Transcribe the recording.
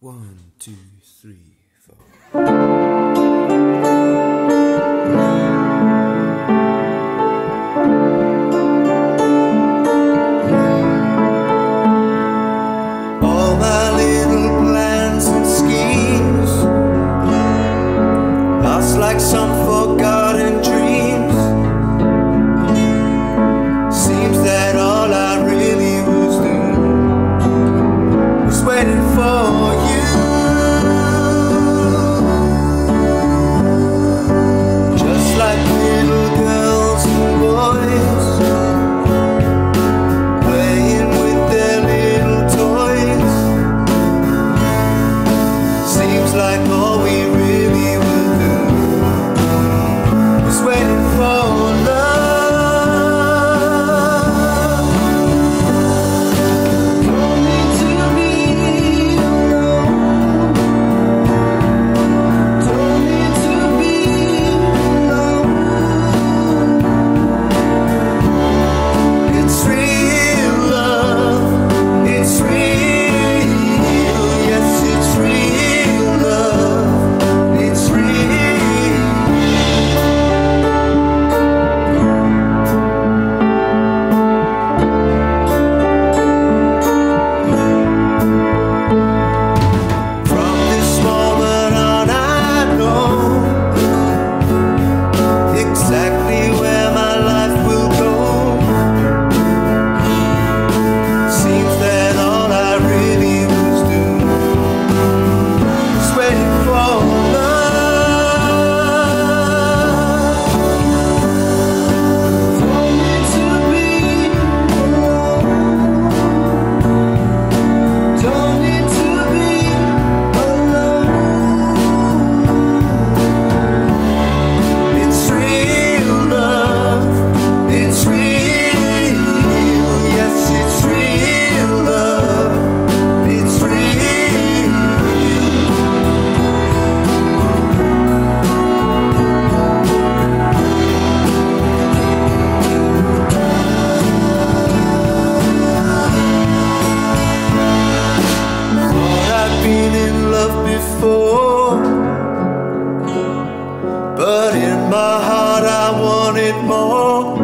1, 2, 3, 4. All my little plans and schemes lost like some forgotten dreams. Seems that all I really was doing was waiting for you. Just like little girls and boys playing with their little toys. Seems like all we really will do is waiting for love. Don't need to be alone. Don't need to be alone. It's real love. It's real. Yes, it's real love. It's real. From this moment on, I know exactly where my life will go. Seems that all I really was doing was waiting for love. Don't need to be alone. Don't need to be alone. It's real love. It's real. Yes, it's real love. It's real. Thought I'd been in love before, but in my heart I wanted more.